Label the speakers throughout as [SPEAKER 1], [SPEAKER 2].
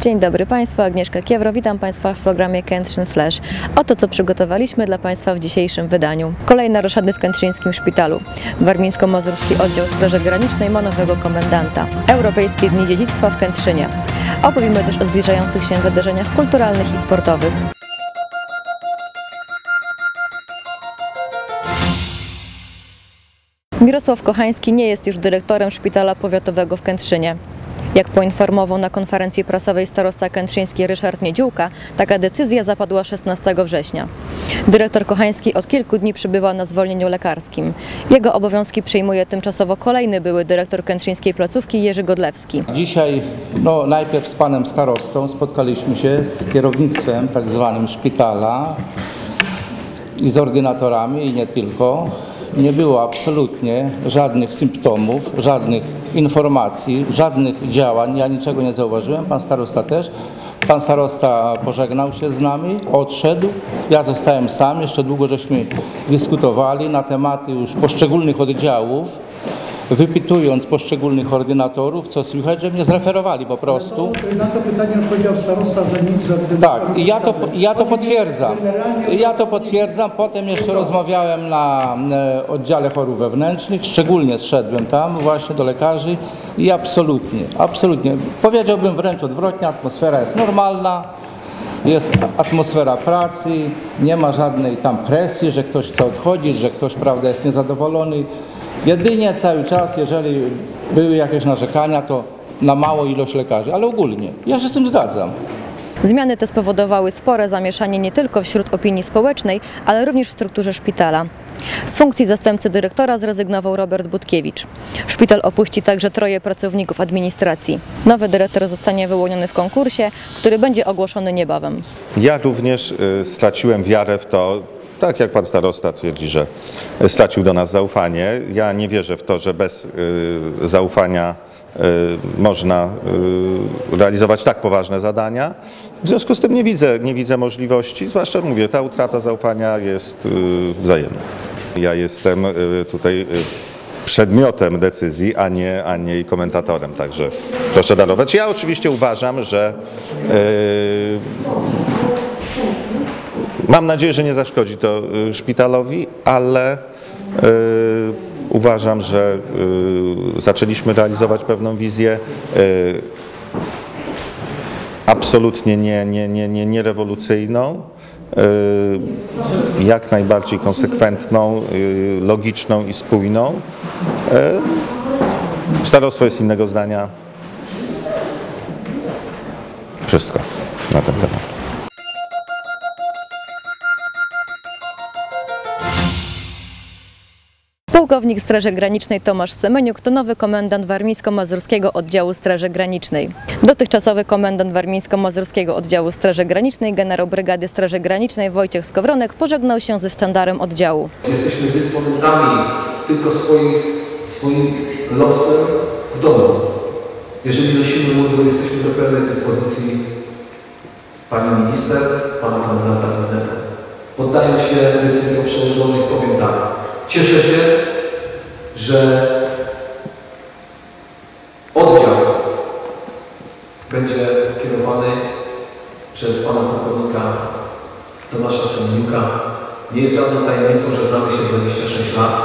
[SPEAKER 1] Dzień dobry Państwu, Agnieszka Kiewro, witam Państwa w programie Kętrzyn Flash. Oto co przygotowaliśmy dla Państwa w dzisiejszym wydaniu. Kolejne roszady w Kętrzyńskim Szpitalu. Warmińsko-Mazurski Oddział Straży Granicznej ma nowego komendanta. Europejskie Dni Dziedzictwa w Kętrzynie. Opowiemy też o zbliżających się wydarzeniach kulturalnych i sportowych. Mirosław Kochański nie jest już dyrektorem Szpitala Powiatowego w Kętrzynie. Jak poinformował na konferencji prasowej starosta kętrzyński Ryszard Niedziółka, taka decyzja zapadła 16 września. Dyrektor Kochański od kilku dni przebywa na zwolnieniu lekarskim. Jego obowiązki przejmuje tymczasowo kolejny były dyrektor kętrzyńskiej placówki Jerzy Godlewski.
[SPEAKER 2] Dzisiaj najpierw z panem starostą spotkaliśmy się z kierownictwem tak zwanym szpitala i z ordynatorami i nie tylko. Nie było absolutnie żadnych symptomów, żadnych informacji, żadnych działań. Ja niczego nie zauważyłem, pan starosta też. Pan starosta pożegnał się z nami, odszedł. Ja zostałem sam, jeszcze długo żeśmy dyskutowali na tematy już poszczególnych oddziałów, wypytując poszczególnych ordynatorów, co słychać, że mnie zreferowali po prostu.
[SPEAKER 3] Na to pytanie odpowiedział starosta, że nic.
[SPEAKER 2] Tak, i ja to potwierdzam. Ja to potwierdzam. Potem jeszcze rozmawiałem na oddziale chorób wewnętrznych, szczególnie zszedłem tam właśnie do lekarzy i absolutnie, powiedziałbym wręcz odwrotnie, atmosfera jest normalna, jest atmosfera pracy, nie ma żadnej tam presji, że ktoś chce odchodzić, że ktoś, prawda, jest niezadowolony. Jedynie cały czas, jeżeli były jakieś narzekania, to na małą ilość lekarzy, ale ogólnie ja się z tym zgadzam.
[SPEAKER 1] Zmiany te spowodowały spore zamieszanie nie tylko wśród opinii społecznej, ale również w strukturze szpitala. Z funkcji zastępcy dyrektora zrezygnował Robert Budkiewicz. Szpital opuści także 3 pracowników administracji. Nowy dyrektor zostanie wyłoniony w konkursie, który będzie ogłoszony niebawem.
[SPEAKER 4] Ja również straciłem wiarę w to, tak jak pan starosta twierdzi, że stracił do nas zaufanie. Ja nie wierzę w to, że bez zaufania można realizować tak poważne zadania. W związku z tym nie widzę możliwości, zwłaszcza mówię, ta utrata zaufania jest wzajemna. Ja jestem tutaj przedmiotem decyzji, a nie jej komentatorem, także proszę darować. Ja oczywiście uważam, że mam nadzieję, że nie zaszkodzi to szpitalowi, ale uważam, że zaczęliśmy realizować pewną wizję absolutnie nie rewolucyjną, jak najbardziej konsekwentną, logiczną i spójną. Starostwo jest innego zdania. Wszystko na ten temat.
[SPEAKER 1] Pułkownik Straży Granicznej Tomasz Semeniuk to nowy komendant Warmińsko-Mazurskiego Oddziału Straży Granicznej. Dotychczasowy komendant Warmińsko-Mazurskiego Oddziału Straży Granicznej, generał Brygady Straży Granicznej Wojciech Skowronek pożegnał się ze sztandarem oddziału.
[SPEAKER 5] Jesteśmy dysponentami tylko swoim losem w domu. Jeżeli nosimy mundur, jesteśmy do pełnej dyspozycji pani minister, pana komendanta głównego. Poddając się decyzjom przełożonych, powiem tak. Cieszę się, że oddział będzie kierowany przez pana pułkownika Tomasza Semeniuka. Nie jest żadną tajemnicą, że znamy się 26 lat.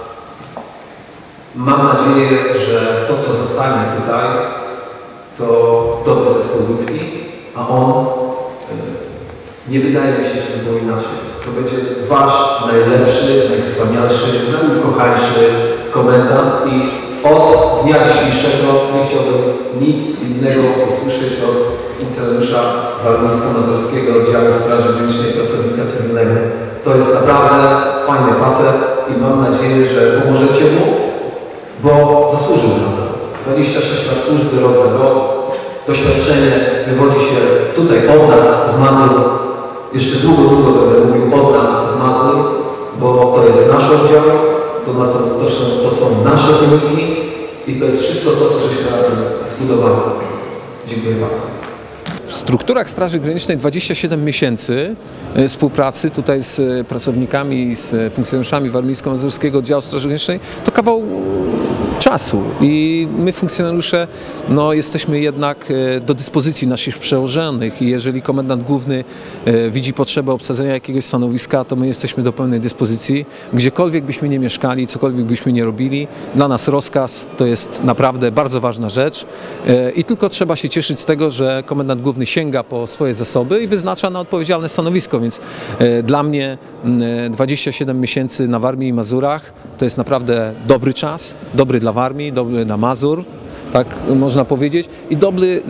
[SPEAKER 5] Mam nadzieję, że to, co zostanie tutaj, to dobry zespół ludzki, a on nie wydaje mi się, że było inaczej. To będzie wasz najlepszy, najwspanialszy, najukochańszy komendant i od dnia dzisiejszego nie chciałbym nic innego usłyszeć od funkcjonariusza Warmińsko-Mazurskiego Oddziału Straży Granicznej, pracownika cywilnego. To jest naprawdę fajny facet i mam nadzieję, że pomożecie mu, bo zasłużył na to. 26 lat służby, rok za rok. Doświadczenie wywodzi się tutaj od nas z Mazur. Jeszcze długo będę mówił od nas z Mazur, bo to jest nasz oddział, to są nasze wyniki i to jest wszystko to, co żeśmy razem zbudowali. Dziękuję bardzo.
[SPEAKER 6] W strukturach Straży Granicznej 27 miesięcy współpracy tutaj z pracownikami i z funkcjonariuszami Warmińsko-Mazurskiego Oddziału Straży Granicznej to kawał czasu i my funkcjonariusze jesteśmy jednak do dyspozycji naszych przełożonych i jeżeli komendant główny widzi potrzebę obsadzenia jakiegoś stanowiska, to my jesteśmy do pełnej dyspozycji. Gdziekolwiek byśmy nie mieszkali, cokolwiek byśmy nie robili, dla nas rozkaz to jest naprawdę bardzo ważna rzecz i tylko trzeba się cieszyć z tego, że komendant główny sięga po swoje zasoby i wyznacza na odpowiedzialne stanowisko, więc dla mnie 27 miesięcy na Warmii i Mazurach to jest naprawdę dobry czas, dobry dla Warmii, dobry dla Mazur, tak można powiedzieć, i dobry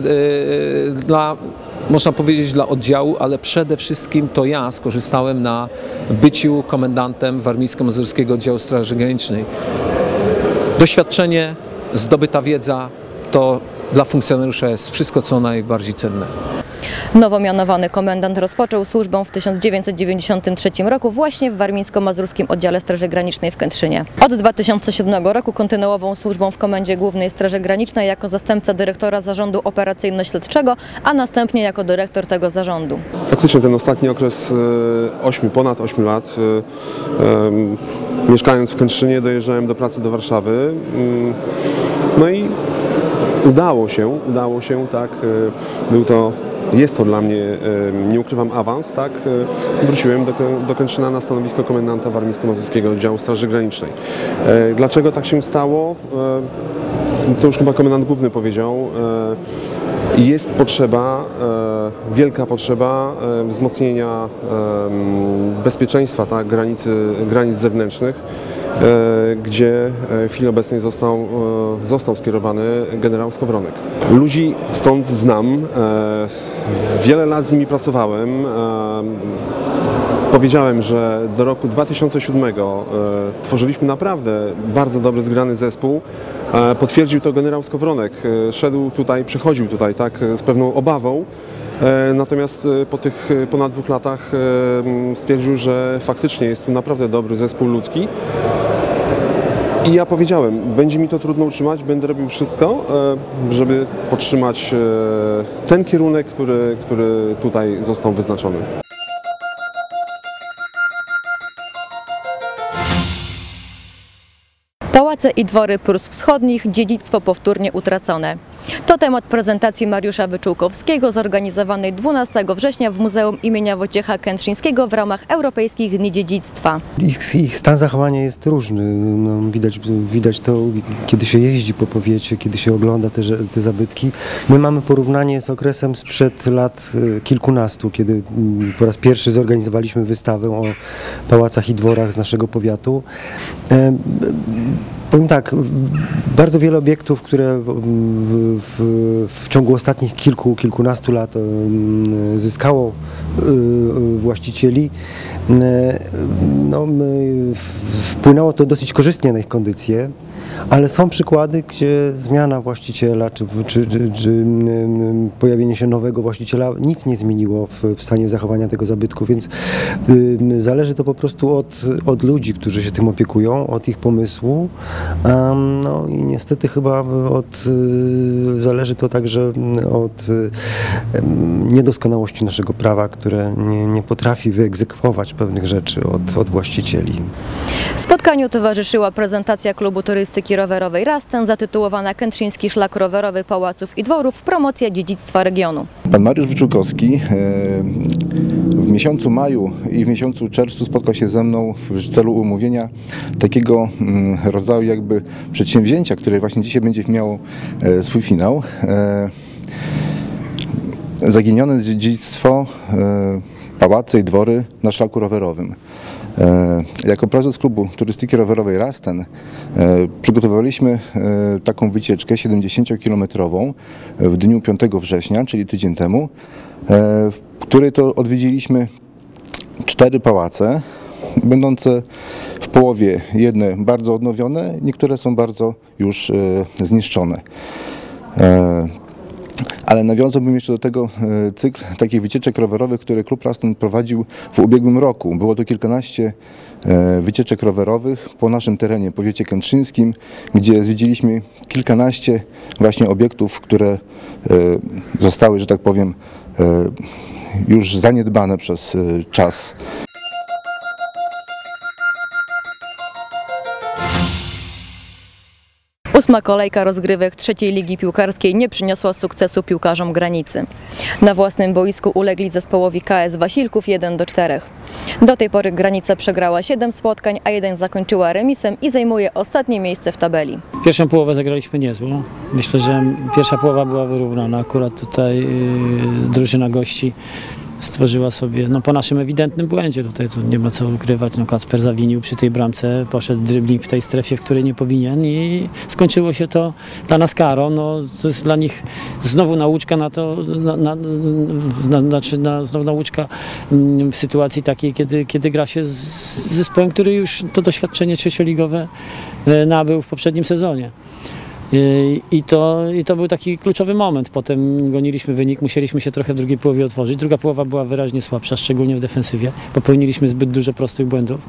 [SPEAKER 6] można powiedzieć dla oddziału, ale przede wszystkim to ja skorzystałem na byciu komendantem Warmińsko-Mazurskiego Oddziału Straży Granicznej. Doświadczenie, zdobyta wiedza to dla funkcjonariusza jest wszystko, co najbardziej cenne.
[SPEAKER 1] Nowo mianowany komendant rozpoczął służbę w 1993 roku właśnie w Warmińsko-Mazurskim Oddziale Straży Granicznej w Kętrzynie. Od 2007 roku kontynuował służbę w Komendzie Głównej Straży Granicznej jako zastępca dyrektora Zarządu Operacyjno-Śledczego, a następnie jako dyrektor tego zarządu.
[SPEAKER 7] Faktycznie ten ostatni okres ponad 8 lat, mieszkając w Kętrzynie, dojeżdżałem do pracy do Warszawy. No i udało się, tak, jest to dla mnie, nie ukrywam, awans, tak, wróciłem do Kętrzyna na stanowisko komendanta Warmińsko-Mazurskiego Oddziału Straży Granicznej. Dlaczego tak się stało? To już chyba komendant główny powiedział. Jest potrzeba, wielka potrzeba wzmocnienia bezpieczeństwa, tak, granic zewnętrznych, gdzie w chwili obecnej został skierowany generał Skowronek. Ludzi stąd znam, wiele lat z nimi pracowałem. Powiedziałem, że do roku 2007 tworzyliśmy naprawdę bardzo dobry, zgrany zespół. Potwierdził to generał Skowronek. Przychodził tutaj tak, z pewną obawą. Natomiast po tych ponad 2 latach stwierdził, że faktycznie jest tu naprawdę dobry zespół ludzki. I ja powiedziałem, będzie mi to trudno utrzymać, będę robił wszystko, żeby podtrzymać ten kierunek, który tutaj został wyznaczony.
[SPEAKER 1] Pałace i dwory Prus Wschodnich, dziedzictwo powtórnie utracone. To temat prezentacji Mariusza Wyczółkowskiego zorganizowanej 12 września w Muzeum imienia Wojciecha Kętrzyńskiego w ramach Europejskich Dni Dziedzictwa.
[SPEAKER 8] Ich stan zachowania jest różny. No, widać to, kiedy się jeździ po powiecie, kiedy się ogląda te zabytki. My mamy porównanie z okresem sprzed lat kilkunastu, kiedy po raz pierwszy zorganizowaliśmy wystawę o pałacach i dworach z naszego powiatu. Powiem tak, bardzo wiele obiektów, które w ciągu ostatnich kilkunastu lat zyskało właścicieli, wpłynęło to dosyć korzystnie na ich kondycję, ale są przykłady, gdzie zmiana właściciela czy pojawienie się nowego właściciela nic nie zmieniło w stanie zachowania tego zabytku, więc zależy to po prostu od ludzi, którzy się tym opiekują, od ich pomysłu. No i niestety chyba zależy to także od niedoskonałości naszego prawa, które nie potrafi wyegzekwować pewnych rzeczy od właścicieli.
[SPEAKER 1] Spotkaniu towarzyszyła prezentacja klubu turystyki rowerowej Rasten zatytułowana Kętrzyński Szlak Rowerowy Pałaców i Dworów, promocja dziedzictwa regionu.
[SPEAKER 9] Pan Mariusz Wyczółkowski w miesiącu maju i w miesiącu czerwcu spotkał się ze mną w celu umówienia takiego rodzaju jakby przedsięwzięcia, które właśnie dzisiaj będzie miało swój finał. Zaginione dziedzictwo, pałace i dwory na szlaku rowerowym. Jako prezes klubu turystyki rowerowej Rasten przygotowaliśmy taką wycieczkę 70-kilometrową w dniu 5 września, czyli tydzień temu, w której to odwiedziliśmy 4 pałace, będące w połowie jedne bardzo odnowione, niektóre są bardzo już zniszczone. Ale nawiązałbym jeszcze do tego cykl takich wycieczek rowerowych, które klub Rasten prowadził w ubiegłym roku. Było to kilkanaście wycieczek rowerowych po naszym terenie, powiecie kętrzyńskim, gdzie zwiedziliśmy kilkanaście właśnie obiektów, które zostały, że tak powiem, już zaniedbane przez czas.
[SPEAKER 1] 8. kolejka rozgrywek trzeciej ligi piłkarskiej nie przyniosła sukcesu piłkarzom Granicy. Na własnym boisku ulegli zespołowi KS Wasilków 1-4. Do tej pory Granica przegrała 7 spotkań, a 1 zakończyła remisem i zajmuje ostatnie miejsce w tabeli.
[SPEAKER 10] Pierwszą połowę zagraliśmy niezłą. Myślę, że pierwsza połowa była wyrównana. Akurat tutaj drużyna gości stworzyła sobie, po naszym ewidentnym błędzie, tutaj to nie ma co ukrywać, Kacper zawinił przy tej bramce, poszedł dribbling w tej strefie, w której nie powinien i skończyło się to dla nas karą. To jest dla nich znowu nauczka na to, znowu nauczka w sytuacji takiej, kiedy gra się z zespołem, który już to doświadczenie trzecioligowe nabył w poprzednim sezonie. I to był taki kluczowy moment. Potem goniliśmy wynik, musieliśmy się trochę w drugiej połowie otworzyć. Druga połowa była wyraźnie słabsza, szczególnie w defensywie. Popełniliśmy zbyt dużo prostych błędów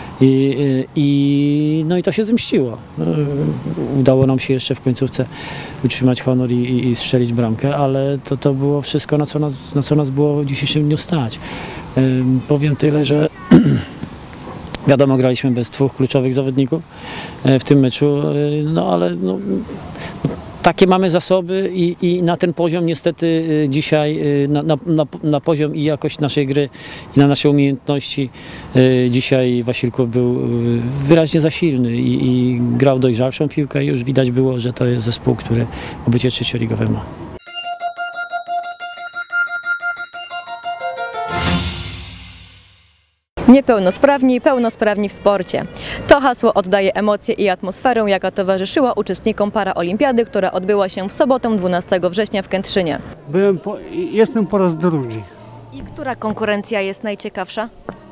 [SPEAKER 10] i to się zemściło. Udało nam się jeszcze w końcówce utrzymać honor i strzelić bramkę, ale to było wszystko, na co nas było w dzisiejszym dniu stać. Powiem tyle, że wiadomo, graliśmy bez 2 kluczowych zawodników w tym meczu, ale takie mamy zasoby i na ten poziom niestety dzisiaj, na poziom i jakość naszej gry i na nasze umiejętności dzisiaj Wasilków był wyraźnie za silny i grał dojrzalszą piłkę i już widać było, że to jest zespół, który obycie trzecioligowe ma.
[SPEAKER 1] Niepełnosprawni i pełnosprawni w sporcie. To hasło oddaje emocje i atmosferę, jaka towarzyszyła uczestnikom paraolimpiady, która odbyła się w sobotę 12 września w Kętrzynie.
[SPEAKER 3] Jestem po raz drugi.
[SPEAKER 1] I która konkurencja jest najciekawsza?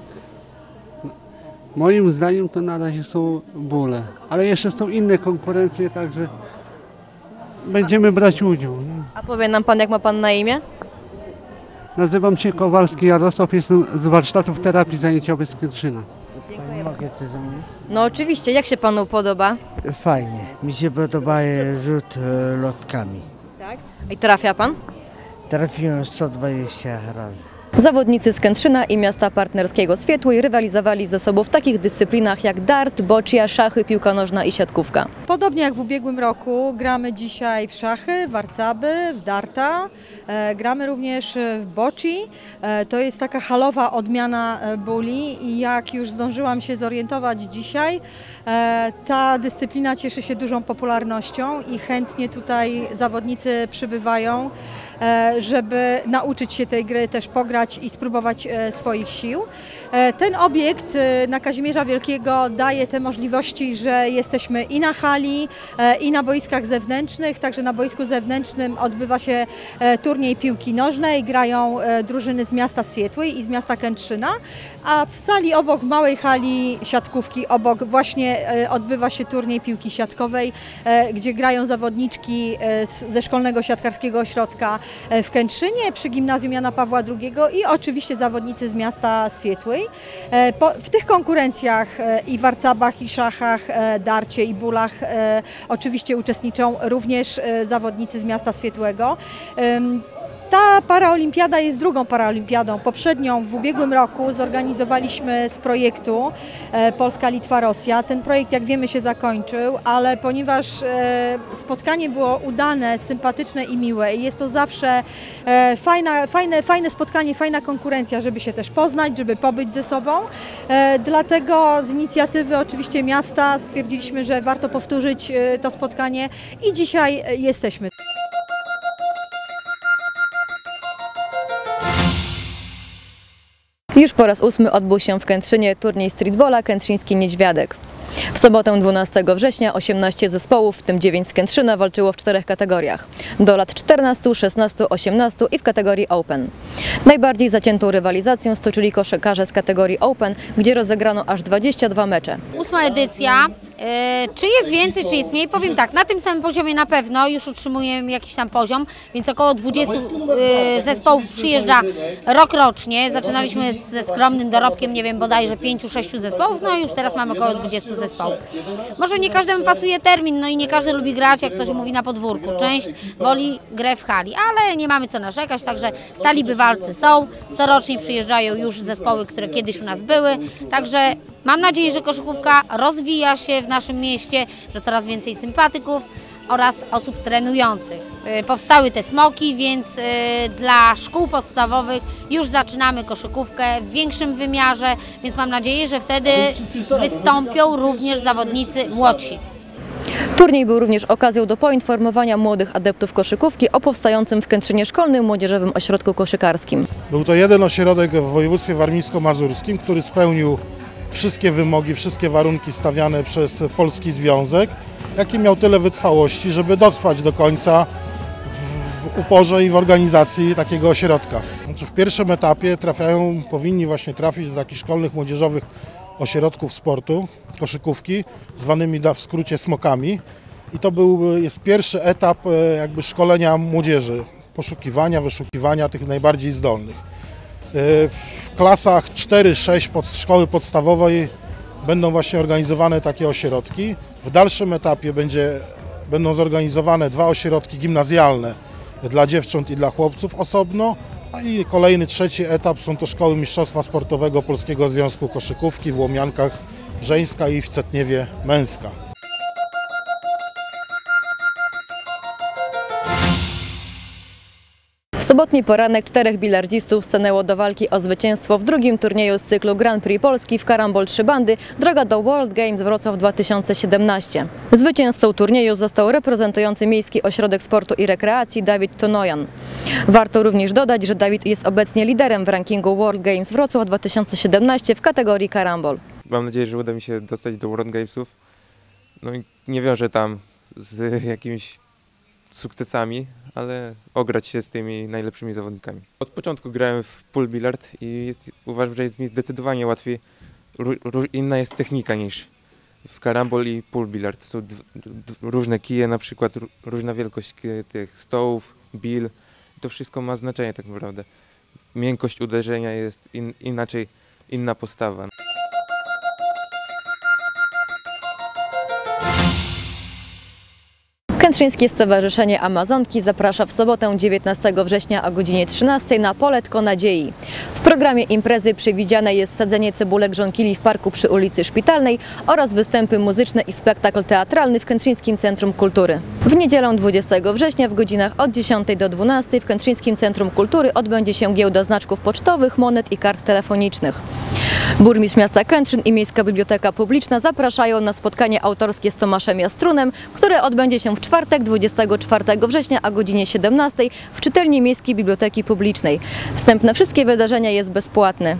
[SPEAKER 3] Moim zdaniem to na razie są bóle, ale jeszcze są inne konkurencje, także będziemy brać udział.
[SPEAKER 1] A powie nam pan, jak ma pan na imię?
[SPEAKER 3] Nazywam się Kowalski Jarosław, jestem z warsztatów terapii zajęciowej z Kętrzyna.
[SPEAKER 11] Mogę to zamówić?
[SPEAKER 1] No oczywiście, jak się panu podoba?
[SPEAKER 11] Fajnie, mi się podoba rzut lotkami.
[SPEAKER 1] Tak? I trafia pan?
[SPEAKER 11] Trafiłem 120 razy.
[SPEAKER 1] Zawodnicy z Kętrzyna i miasta partnerskiego Świetłej rywalizowali ze sobą w takich dyscyplinach jak dart, boccia, szachy, piłka nożna i siatkówka.
[SPEAKER 12] Podobnie jak w ubiegłym roku gramy dzisiaj w szachy, w warcaby, w darta, gramy również w bocci. To jest taka halowa odmiana buli i jak już zdążyłam się zorientować dzisiaj, ta dyscyplina cieszy się dużą popularnością i chętnie tutaj zawodnicy przybywają, żeby nauczyć się tej gry, też pograć i spróbować swoich sił. Ten obiekt na Kazimierza Wielkiego daje te możliwości, że jesteśmy i na hali, i na boiskach zewnętrznych, także na boisku zewnętrznym odbywa się turniej piłki nożnej, grają drużyny z miasta Świetłej i z miasta Kętrzyna, a w sali obok, w małej hali siatkówki obok właśnie odbywa się turniej piłki siatkowej, gdzie grają zawodniczki ze Szkolnego Siatkarskiego Ośrodka w Kętrzynie przy Gimnazjum Jana Pawła II i oczywiście zawodnicy z miasta Świetłej. W tych konkurencjach i warcabach, i szachach, darcie i bulach oczywiście uczestniczą również zawodnicy z miasta Świetłego. Ta paraolimpiada jest drugą paraolimpiadą. Poprzednią w ubiegłym roku zorganizowaliśmy z projektu Polska-Litwa-Rosja. Ten projekt, jak wiemy, się zakończył, ale ponieważ spotkanie było udane, sympatyczne i miłe i jest to zawsze fajne spotkanie, fajna konkurencja, żeby się też poznać, żeby pobyć ze sobą. Dlatego z inicjatywy oczywiście miasta stwierdziliśmy, że warto powtórzyć to spotkanie i dzisiaj jesteśmy.
[SPEAKER 1] Już po raz 8 odbył się w Kętrzynie turniej streetballa Kętrzyński Niedźwiadek. W sobotę 12 września 18 zespołów, w tym 9 z Kętrzyna, walczyło w 4 kategoriach. Do lat 14, 16, 18 i w kategorii Open. Najbardziej zaciętą rywalizacją stoczyli koszykarze z kategorii Open, gdzie rozegrano aż 22 mecze.
[SPEAKER 13] 8. edycja. Czy jest więcej, czy jest mniej? Powiem tak, na tym samym poziomie na pewno już utrzymujemy jakiś tam poziom, więc około 20 zespołów przyjeżdża rok-rocznie. Zaczynaliśmy ze skromnym dorobkiem, nie wiem, bodajże 5-6 zespołów, no i już teraz mamy około 20 zespołów. Może nie każdemu pasuje termin, no i nie każdy lubi grać, jak ktoś mówi, na podwórku. Część woli grę w hali, ale nie mamy co narzekać, także stali bywalcy są. Corocznie przyjeżdżają już zespoły, które kiedyś u nas były, także Mam nadzieję, że koszykówka rozwija się w naszym mieście, że coraz więcej sympatyków oraz osób trenujących. Powstały te smoki, więc dla szkół podstawowych już zaczynamy koszykówkę w większym wymiarze, więc mam nadzieję, że wtedy wystąpią również zawodnicy młodsi.
[SPEAKER 1] Turniej był również okazją do poinformowania młodych adeptów koszykówki o powstającym w Kętrzynie Szkolnym Młodzieżowym Ośrodku Koszykarskim.
[SPEAKER 14] Był to jeden ośrodek w województwie warmińsko-mazurskim, który spełnił wszystkie wymogi, wszystkie warunki stawiane przez Polski Związek, jaki miał tyle wytrwałości, żeby dotrwać do końca w uporze i w organizacji takiego ośrodka. Znaczy w pierwszym etapie powinni właśnie trafić do takich szkolnych, młodzieżowych ośrodków sportu, koszykówki, zwanymi w skrócie smokami. I to jest pierwszy etap jakby szkolenia młodzieży, poszukiwania, wyszukiwania tych najbardziej zdolnych. W klasach 4-6 szkoły podstawowej będą właśnie organizowane takie ośrodki. W dalszym etapie będą zorganizowane 2 ośrodki gimnazjalne dla dziewcząt i dla chłopców osobno. I kolejny, trzeci etap są to szkoły mistrzostwa sportowego Polskiego Związku Koszykówki w Łomiankach żeńska i w Cetniewie męska.
[SPEAKER 1] W sobotni poranek 4 bilardzistów stanęło do walki o zwycięstwo w drugim turnieju z cyklu Grand Prix Polski w karambol 3 bandy Droga do World Games Wrocław 2017. Zwycięzcą turnieju został reprezentujący Miejski Ośrodek Sportu i Rekreacji Dawid Tonojan. Warto również dodać, że Dawid jest obecnie liderem w rankingu World Games Wrocław 2017 w kategorii karambol.
[SPEAKER 15] Mam nadzieję, że uda mi się dostać do World Gamesów. No i nie wiążę tam z jakimiś sukcesami, ale ograć się z tymi najlepszymi zawodnikami. Od początku grałem w pool billard i uważam, że jest mi zdecydowanie łatwiej. Inna jest technika niż w karambol i pool billard. Są różne kije, na przykład różna wielkość tych stołów, bil. To wszystko ma znaczenie tak naprawdę. Miękkość uderzenia jest inaczej, inna postawa.
[SPEAKER 1] Kętrzyńskie Stowarzyszenie Amazonki zaprasza w sobotę 19 września o godzinie 13 na Poletko Nadziei. W programie imprezy przewidziane jest sadzenie cebulek żonkili w parku przy ulicy Szpitalnej oraz występy muzyczne i spektakl teatralny w Kętrzyńskim Centrum Kultury. W niedzielę 20 września w godzinach od 10 do 12 w Kętrzyńskim Centrum Kultury odbędzie się giełda znaczków pocztowych, monet i kart telefonicznych. Burmistrz miasta Kętrzyn i Miejska Biblioteka Publiczna zapraszają na spotkanie autorskie z Tomaszem Jastrunem, które odbędzie się w czwartek 24 września o godzinie 17 w czytelni Miejskiej Biblioteki Publicznej. Wstęp na wszystkie wydarzenia jest bezpłatny.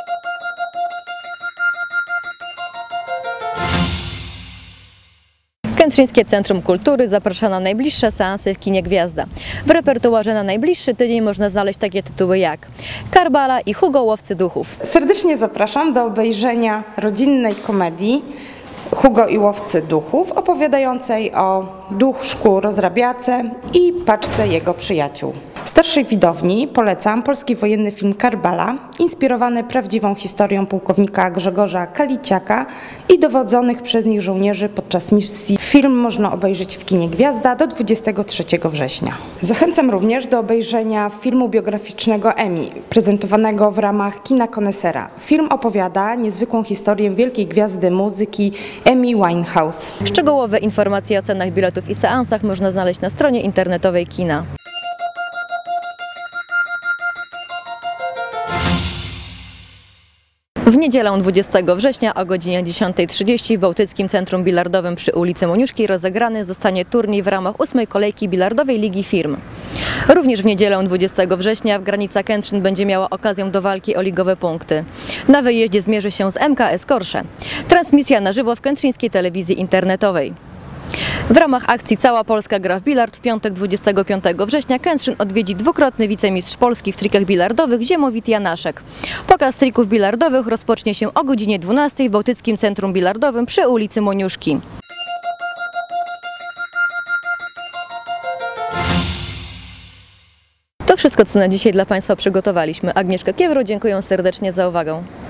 [SPEAKER 1] Kętrzyńskie Centrum Kultury zaprasza na najbliższe seansy w kinie Gwiazda. W repertuarze na najbliższy tydzień można znaleźć takie tytuły jak Karbala i Hugo Łowcy Duchów.
[SPEAKER 16] Serdecznie zapraszam do obejrzenia rodzinnej komedii Hugo i Łowcy Duchów, opowiadającej o duszku rozrabiace i paczce jego przyjaciół. Starszej widowni polecam polski wojenny film Karbala, inspirowany prawdziwą historią pułkownika Grzegorza Kaliciaka i dowodzonych przez nich żołnierzy podczas misji. Film można obejrzeć w kinie Gwiazda do 23 września. Zachęcam również do obejrzenia filmu biograficznego Emmy, prezentowanego w ramach Kina Konesera. Film opowiada niezwykłą historię wielkiej gwiazdy muzyki Amy Winehouse.
[SPEAKER 1] Szczegółowe informacje o cenach biletów i seansach można znaleźć na stronie internetowej kina. W niedzielę 20 września o godzinie 10:30 w Bałtyckim Centrum Bilardowym przy ulicy Moniuszki rozegrany zostanie turniej w ramach 8. kolejki bilardowej Ligi Firm. Również w niedzielę 20 września w Granica Kętrzyn będzie miała okazję do walki o ligowe punkty. Na wyjeździe zmierzy się z MKS Korsze. Transmisja na żywo w kętrzyńskiej telewizji internetowej. W ramach akcji Cała Polska gra w bilard w piątek 25 września Kętrzyn odwiedzi dwukrotny wicemistrz Polski w trikach bilardowych Ziemowit Janaszek. Pokaz trików bilardowych rozpocznie się o godzinie 12 w Bałtyckim Centrum Bilardowym przy ulicy Moniuszki. To wszystko, co na dzisiaj dla Państwa przygotowaliśmy. Agnieszka Kiewro, dziękuję serdecznie za uwagę.